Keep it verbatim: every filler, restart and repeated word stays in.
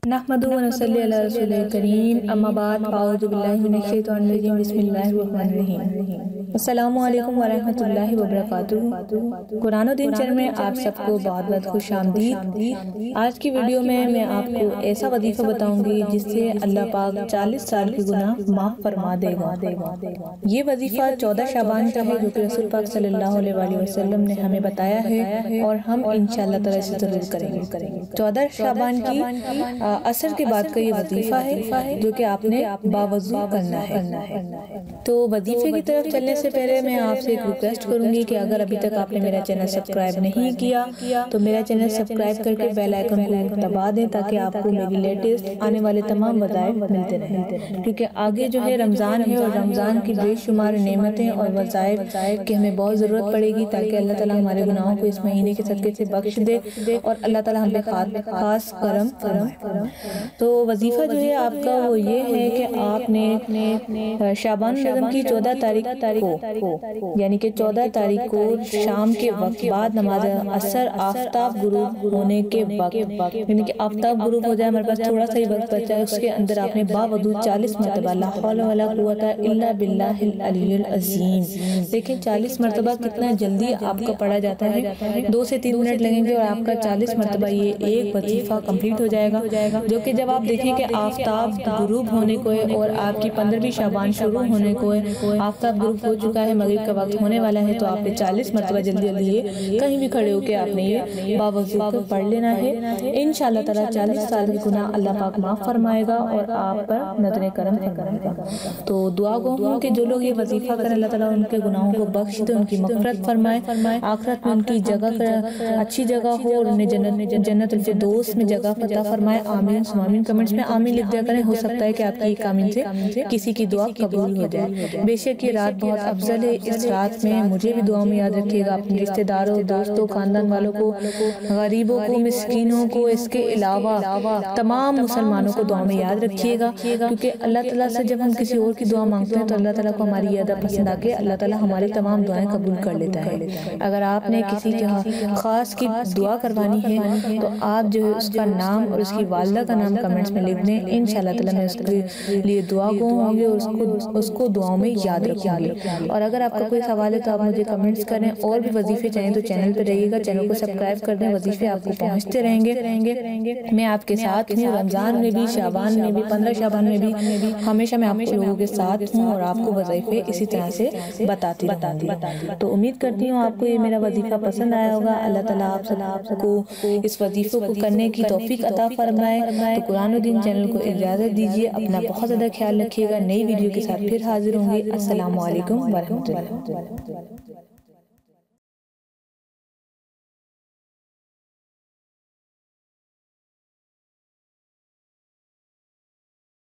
नहमदु व नसल्ली अला रसूलिल करीम अम्मा बाद अऊज़ु बिल्लाहि मिनश शैतानिर रजीम बिस्मिल्लाहिर रहमानिर रहीम। अस्सलामु अलैकुम व रहमतुल्लाहि व बरकातुहू। कुरान और दीन चैनल में आप सबको बहुत बहुत खुशामदीद। आज की वीडियो में मैं आपको ऐसा वजीफा बताऊंगी जिससे अल्लाह पाक चालीस साल के गुनाह माफ फरमा देगा। ये वजीफा चौदह शाबान का है जो कि रसूल पाक सल्लल्लाहु अलैहि वसल्लम ने हमें बताया है और हम इंशाअल्लाह ताला इसे जरूर करेंगे। चौदह शाबान की असर के बाद का ये वजीफा है जो कि आपने बावजू करना है। तो वजीफे की तरफ चलने से पहले मैं आपसे एक रिक्वेस्ट करूंगी कि अगर अभी तक आपने मेरा चैनल सब्सक्राइब नहीं किया तो मेरा चैनल सब्सक्राइब करके बेल आइकन को दबा दें ताकि आपको मेरी लेटेस्ट आने वाले तमाम वज़ाइफ मिलते रहें, क्योंकि आगे जो है रमज़ान है और रमज़ान की बेशुमार नेमतें और वज़ाइफ की हमें बहुत ज़रूरत पड़ेगी ताकि अल्लाह ताला हमारे गुनाहों को इस महीने के सदक़े से बख्श दे और अल्लाह ताला हम पे खास करम फरमाए। तो वजीफा जो है आपका वो ये है कि आपने शाबान रमज़ान की चौदह तारीख को यानी कि चौदह तारीख को शाम के वक्त बाद नमाज असर आफ्ताब गुरूब होने के वक्त यानी कि आफ्ताब गुरूब हो जाए, हमारे पास थोड़ा सा ही वक्त बचा है, उसके अंदर आपने बावजूद चालीस मरतबा ला हौला वला कुव्वता इल्ला बिल्लाहिल अलिय्युल अज़ीम। देखिए चालीस मरतबा कितना जल्दी आपका पढ़ा जाता है, दो से तीन मिनट लगेंगे और आपका चालीस मरतबा ये एक वजीफा कंप्लीट हो जाएगा, जो कि जब आप देखें कि आफ्ताब गुरूब होने को है और आपकी पंद्रहवीं शाबान शुरू होने को है, आफ्ताब गुरूब हो चुका है, मगरिब का वक्त होने वाला है, तो आपने चालीस मरतबा जल्दी जल्दी ये कहीं भी खड़े होकर आपने ये बावजूद पढ़ लेना है। इंशाअल्लाह ताला चालीस साल के गुनाह अल्लाह पाक माफ फरमाएगा और आप पर नज़र करम फरमाएगा। तो दुआ गो हूँ कि जो लोग ये वजीफा करें अल्लाह ताला उनके गुनाहों को बख्श दे, उनकी मग़फ़िरत फरमाए, आखिरत में उनकी जगह अच्छी जगह हो और उन्हें जन्नत जन्नत उनके दोस्त में जगह फता फरमाए। आमीन सुमामीन कमेंट्स में आमीन लिख दिया करें, हो सकता है कि आपकी एक आमीन से किसी की दुआ कबूल हो जाए। बेशक ये रात बहुत अफजल है, इस रात में मुझे भी दुआ में याद रखिएगा, अपने रिश्तेदारों, दोस्तों, खानदान वालों को, गरीबों को, मिस्कीनों को, इसके अलावा तमाम मुसलमानों को दुआ में याद रखिएगा, क्योंकि अल्लाह ताला से जब हम किसी और की दुआ मांगते हैं तो अल्लाह ताला को हमारी याद पसंद आके अल्लाह ताला हमारी तमाम दुआएं कबूल कर लेता है। अगर आपने किसी के खास की दुआ करवानी है तो आप जो है उसका नाम और उसकी वालिदा का नाम कमेंट्स में लिख दें, इंशाअल्लाह ताला मैं उसके लिए दुआ गो होंगे और उसको उसको दुआओं में याद रखूंगी। और अगर आपका कोई सवाल है तो आप मुझे कमेंट्स करें, और भी वजीफे चाहिए तो चैनल पर रहिएगा, चैनल को सब्सक्राइब कर दें, वजीफे आपको पहुँचते रहेंगे रहेंगे मैं आपके साथ हूँ, रमज़ान में भी, शाबान में भी, पंद्रह शाबान में भी, हमेशा मैं आप लोगों के साथ हूँ और आपको वजीफे इसी तरह से बताती बताती तो उम्मीद करती हूँ आपको ये मेरा वजीफा पसंद आया होगा। अल्लाह ताला आप सबको इस वजीफे को करने की तौफीक अता फरमाए। तो कुरान और दीन चैनल को इजाज़त दीजिए, अपना बहुत ज़्यादा ख्याल रखिएगा। नई वीडियो के साथ फिर हाजिर होंगे। अस्सलामु अलैकुम व रहमतुल्लाह।